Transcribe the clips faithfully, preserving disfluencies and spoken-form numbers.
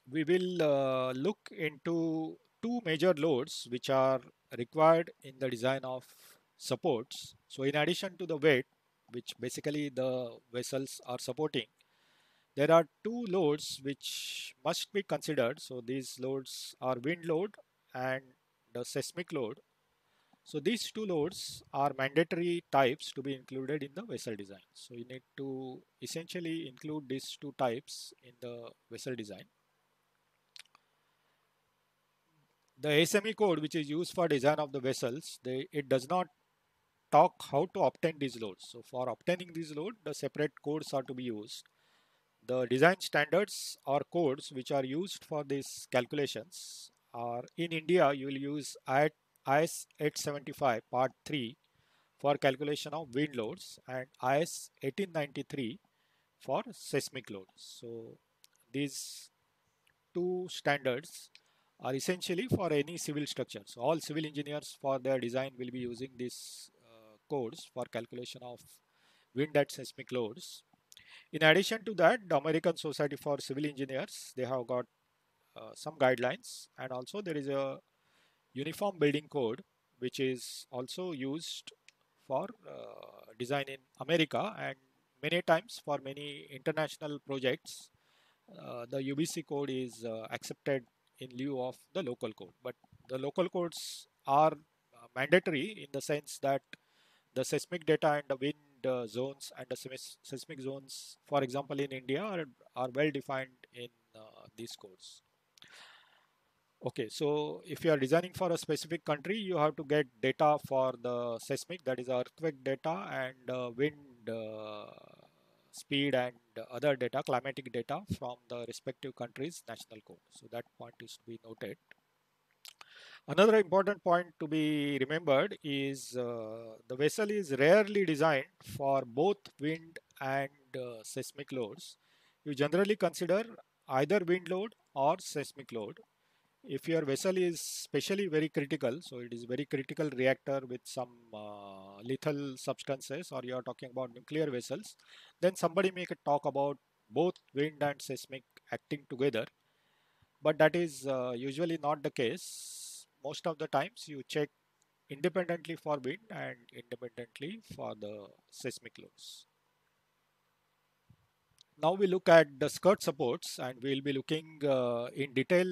we will uh, look into two major loads which are required in the design of supports. So in addition to the weight, which basically the vessels are supporting, there are two loads which must be considered. So these loads are wind load and the seismic load. So these two loads are mandatory types to be included in the vessel design. So you need to essentially include these two types in the vessel design. The A S M E code which is used for design of the vessels, they, it does not talk how to obtain these loads. So for obtaining these loads, the separate codes are to be used. The design standards or codes which are used for these calculations are in India, you will use I S eight seventy-five part three for calculation of wind loads and I S eighteen ninety-three for seismic loads. So these two standards are essentially for any civil structure. So all civil engineers for their design will be using these uh, codes for calculation of wind and seismic loads. In addition to that, the American Society for Civil Engineers, they have got uh, some guidelines, and also there is a uniform building code which is also used for uh, design in America, and many times for many international projects uh, the U B C code is uh, accepted in lieu of the local code. But the local codes are uh, mandatory in the sense that the seismic data and the wind uh, zones and the seismic zones, for example, in India are, are well defined in uh, these codes. Okay, so if you are designing for a specific country, you have to get data for the seismic, that is earthquake data, and uh, wind uh, speed and other data, climatic data from the respective country's national code. So that point is to be noted. Another important point to be remembered is uh, the vessel is rarely designed for both wind and uh, seismic loads. You generally consider either wind load or seismic load. If your vessel is specially very critical, so it is very critical reactor with some uh, lethal substances, or you are talking about nuclear vessels, then somebody may talk about both wind and seismic acting together. But that is uh, usually not the case. Most of the times you check independently for wind and independently for the seismic loads. Now we look at the skirt supports, and we'll be looking uh, in detail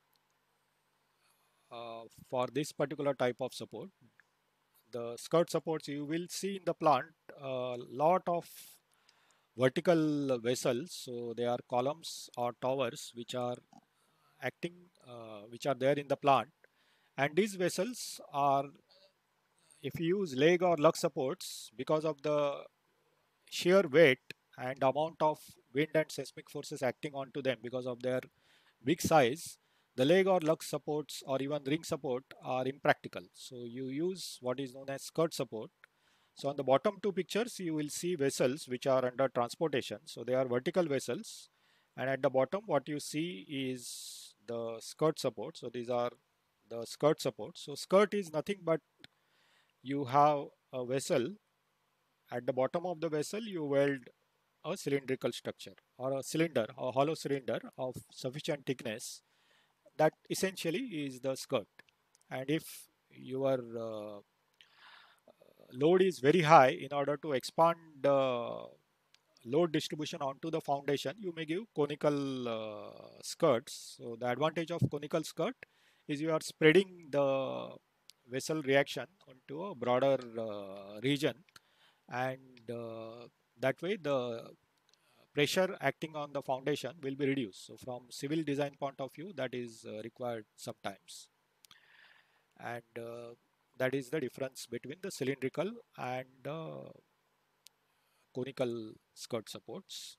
uh, for this particular type of support. The skirt supports, you will see in the plant a lot of vertical vessels. So they are columns or towers which are acting, uh, which are there in the plant. And these vessels are, if you use leg or lug supports, because of the sheer weight and amount of wind and seismic forces acting onto them because of their big size, the leg or lug supports or even ring support are impractical. So you use what is known as skirt support. So on the bottom two pictures, you will see vessels which are under transportation. So they are vertical vessels. And at the bottom, what you see is the skirt support. So these are the skirt support. So skirt is nothing but you have a vessel. At the bottom of the vessel, you weld a cylindrical structure or a cylinder, a hollow cylinder of sufficient thickness. That essentially is the skirt. And if your uh, load is very high, in order to expand the load distribution onto the foundation, you may give conical uh, skirts. So the advantage of conical skirt is you are spreading the vessel reaction onto a broader uh, region, and uh, that way the pressure acting on the foundation will be reduced. So from civil design point of view, that is uh, required sometimes. And uh, that is the difference between the cylindrical and uh, conical skirt supports.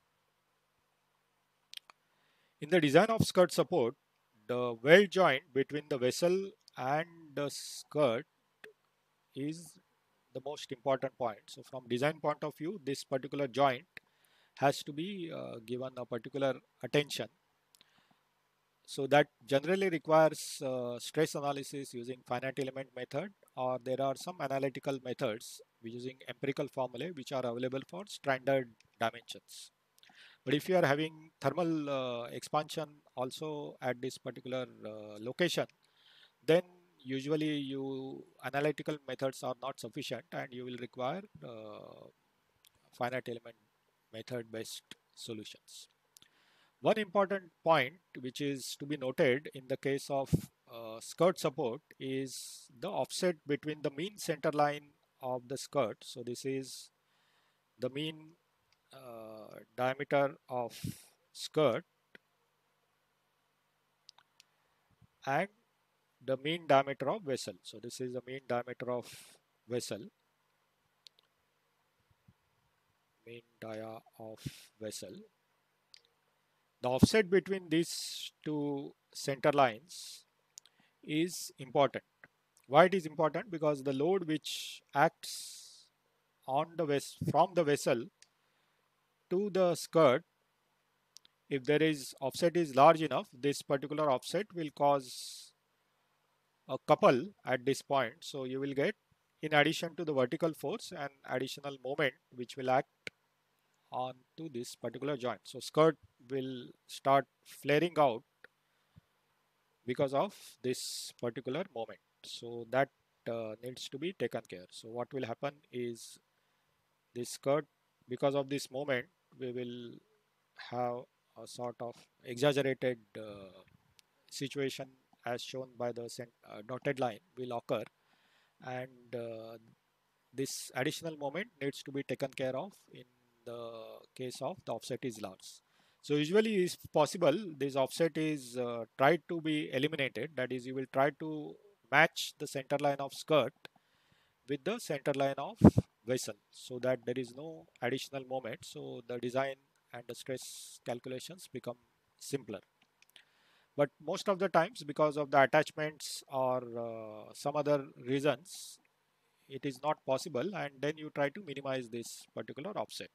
In the design of skirt support, the weld joint between the vessel and the skirt is the most important point. So from design point of view, this particular joint has to be uh, given a particular attention. So that generally requires uh, stress analysis using finite element method, or there are some analytical methods using empirical formulae which are available for standard dimensions. But if you are having thermal uh, expansion also at this particular uh, location, then usually you analytical methods are not sufficient and you will require uh, finite element method based solutions. One important point which is to be noted in the case of uh, skirt support is the offset between the mean center line of the skirt. So this is the mean uh, diameter of skirt and the mean diameter of vessel. So this is the mean diameter of vessel, mean dia of vessel. The offset between these two center lines is important. Why it is important? Because the load which acts on the ves from the vessel to the skirt, if there is offset is large enough, this particular offset will cause a couple at this point. So you will get, in addition to the vertical force, an additional moment which will act on to this particular joint. So skirt will start flaring out because of this particular moment. So that uh, needs to be taken care. So what will happen is this skirt, because of this moment, we will have a sort of exaggerated uh, situation as shown by the uh, dotted line will occur, and uh, this additional moment needs to be taken care of in the case of the offset is large. So usually if possible, this offset is uh, tried to be eliminated. That is, you will try to match the center line of skirt with the center line of vessel so that there is no additional moment. So the design and the stress calculations become simpler. But most of the times, because of the attachments or uh, some other reasons, it is not possible, and then you try to minimize this particular offset.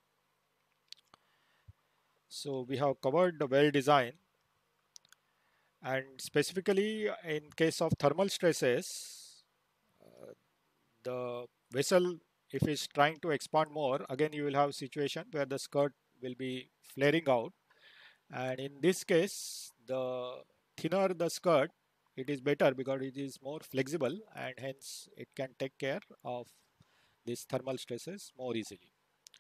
So we have covered the well design, and specifically in case of thermal stresses, uh, the vessel, if it's trying to expand more, again you will have situation where the skirt will be flaring out, and in this case the thinner the skirt, it is better because it is more flexible and hence it can take care of these thermal stresses more easily.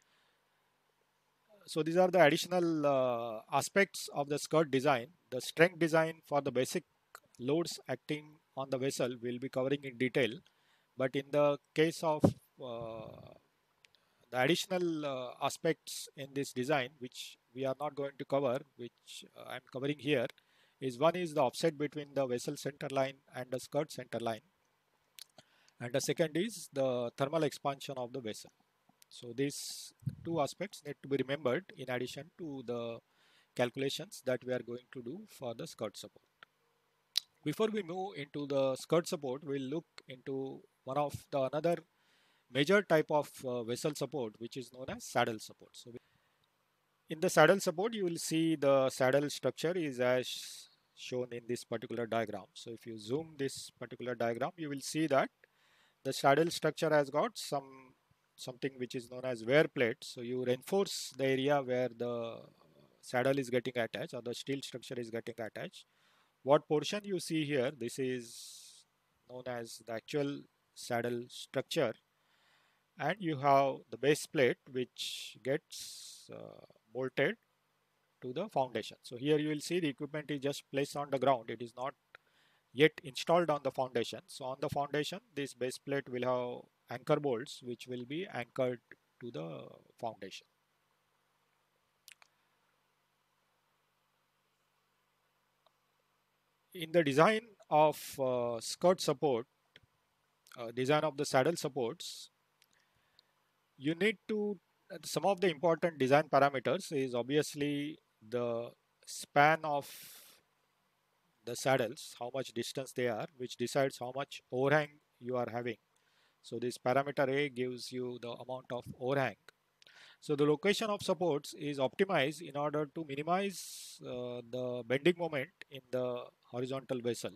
So these are the additional uh, aspects of the skirt design. The strength design for the basic loads acting on the vessel will be covering in detail, but in the case of uh, the additional uh, aspects in this design which we are not going to cover, which uh, I am covering here, is one is the offset between the vessel center line and the skirt center line, and the second is the thermal expansion of the vessel. So these two aspects need to be remembered in addition to the calculations that we are going to do for the skirt support. Before we move into the skirt support, we'll look into one of the another major type of uh, vessel support, which is known as saddle support. So in the saddle support, you will see the saddle structure is as shown in this particular diagram. So if you zoom this particular diagram, you will see that the saddle structure has got some something which is known as wear plate. So you reinforce the area where the saddle is getting attached or the steel structure is getting attached. What portion you see here, this is known as the actual saddle structure, and you have the base plate which gets uh, bolted to the foundation. So here you will see the equipment is just placed on the ground. It is not yet installed on the foundation. So on the foundation, this base plate will have anchor bolts which will be anchored to the foundation. In the design of uh, skirt support, uh, design of the saddle supports, you need to, some of the important design parameters is obviously the span of the saddles, how much distance they are, which decides how much overhang you are having. So this parameter A gives you the amount of overhang. So the location of supports is optimized in order to minimize uh, the bending moment in the horizontal vessel.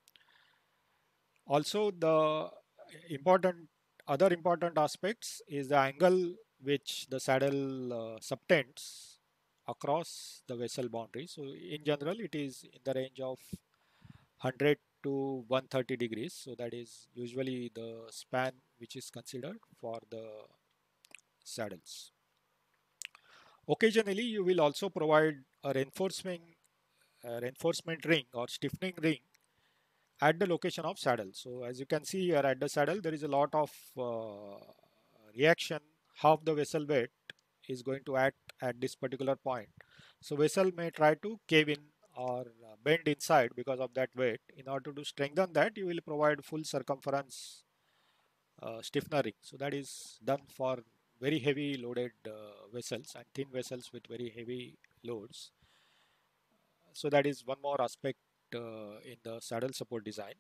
Also, the important other important aspects is the angle which the saddle uh, subtends across the vessel boundary. So in general, it is in the range of one hundred to one hundred thirty degrees. So that is usually the span which is considered for the saddles. Occasionally, you will also provide a reinforcement, a reinforcement ring or stiffening ring at the location of saddle. So as you can see here at the saddle, there is a lot of uh, reaction. Half the vessel weight is going to act at this particular point. So vessel may try to cave in or uh, bend inside because of that weight. In order to strengthen that, you will provide full circumference uh, stiffener. So that is done for very heavy loaded uh, vessels and thin vessels with very heavy loads. So that is one more aspect uh, in the saddle support design.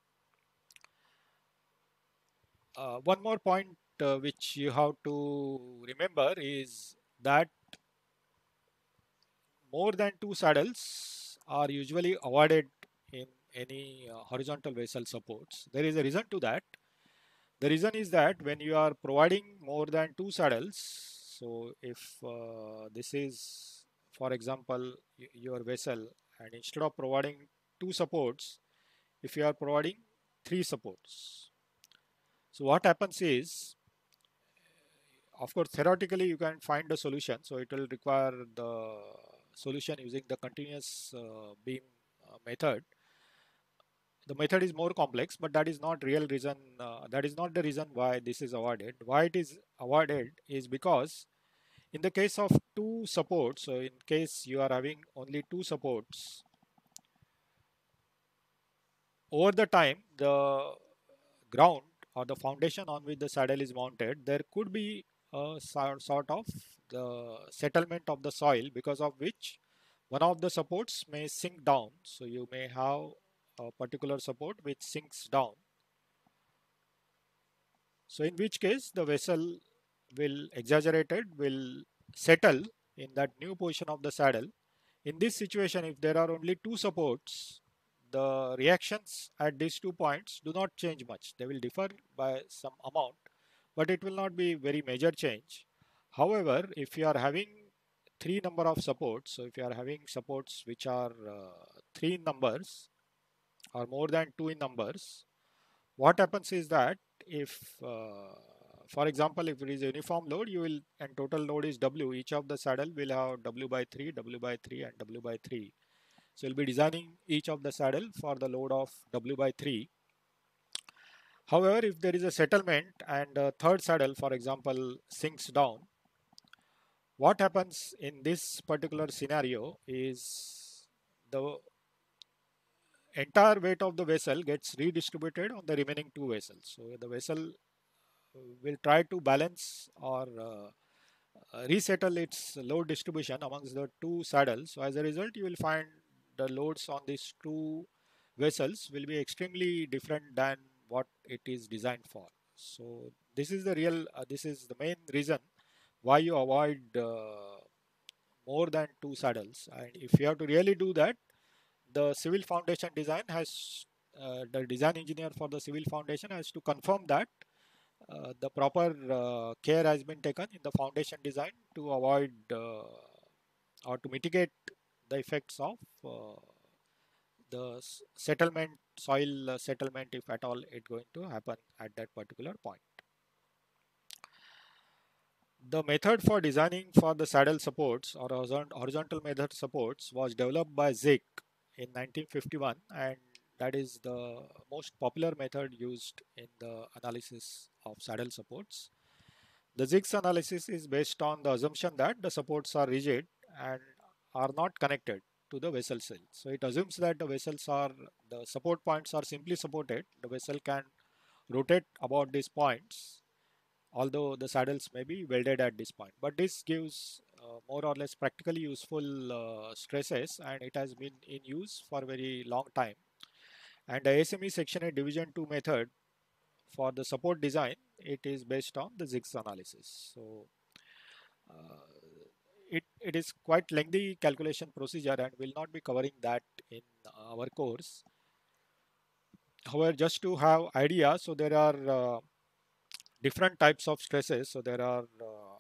Uh, one more point uh, which you have to remember is that more than two saddles are usually awarded in any uh, horizontal vessel supports. There is a reason to that. The reason is that when you are providing more than two saddles, so if uh, this is, for example, your vessel, and instead of providing two supports, if you are providing three supports, so what happens is, of course, theoretically you can find a solution. So it will require the solution using the continuous uh, beam uh, method. The method is more complex, but that is not real reason. Uh, that is not the reason why this is awarded. Why it is awarded is because in the case of two supports, so in case you are having only two supports, over the time the ground or the foundation on which the saddle is mounted, there could be a sort of the settlement of the soil, because of which one of the supports may sink down. So you may have a particular support which sinks down. So in which case the vessel will exaggerated will settle in that new position of the saddle. In this situation, if there are only two supports, the reactions at these two points do not change much. They will differ by some amount, but it will not be very major change. However, if you are having three number of supports, so if you are having supports which are uh, three in numbers or more than two in numbers, what happens is that if uh, for example, if it is a uniform load, you will, and total load is W, each of the saddle will have W by three, W by three and W by three. So you'll be designing each of the saddle for the load of W by three. However, if there is a settlement and a third saddle, for example, sinks down, what happens in this particular scenario is the entire weight of the vessel gets redistributed on the remaining two vessels. So the vessel will try to balance or uh, uh, resettle its load distribution amongst the two saddles. So as a result, you will find the loads on these two vessels will be extremely different than what it is designed for. So this is the real, uh, this is the main reason why you avoid uh, more than two saddles. And if you have to really do that, the civil foundation design has, uh, the design engineer for the civil foundation has to confirm that uh, the proper uh, care has been taken in the foundation design to avoid uh, or to mitigate the effects of uh, the settlement, soil uh, settlement, if at all it going to happen at that particular point. The method for designing for the saddle supports or horizontal method supports was developed by Zick in nineteen fifty-one, and that is the most popular method used in the analysis of saddle supports. The Zick's analysis is based on the assumption that the supports are rigid and are not connected to the vessel cell. So it assumes that the vessels are, the support points are simply supported. The vessel can rotate about these points, although the saddles may be welded at this point. But this gives uh, more or less practically useful uh, stresses, and it has been in use for a very long time. And the A S M E Section eight Division two method for the support design, it is based on the Zick's analysis. So uh, it, it is quite lengthy calculation procedure and will not be covering that in our course. However, just to have idea, so there are uh, different types of stresses. So there are uh,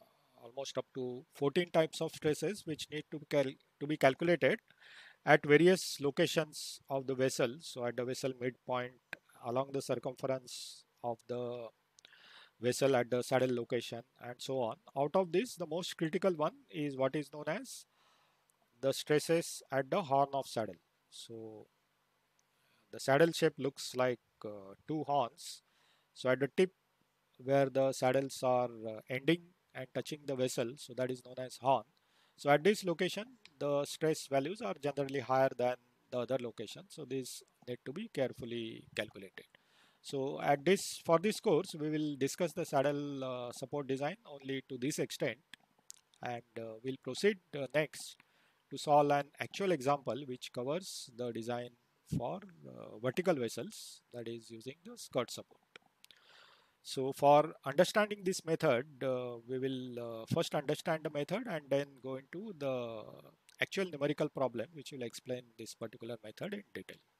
almost up to fourteen types of stresses which need to be, cal to be calculated at various locations of the vessel. So at the vessel midpoint, along the circumference of the vessel at the saddle location, and so on. Out of this, the most critical one is what is known as the stresses at the horn of saddle. So the saddle shape looks like uh, two horns. So at the tip where the saddles are uh, ending and touching the vessel, so that is known as horn. So at this location, the stress values are generally higher than the other location. So these need to be carefully calculated. So at this, for this course, we will discuss the saddle uh, support design only to this extent, and uh, we'll proceed uh, next to solve an actual example which covers the design for uh, vertical vessels, that is using the skirt support. So for understanding this method, uh, we will uh, first understand the method and then go into the actual numerical problem which will explain this particular method in detail.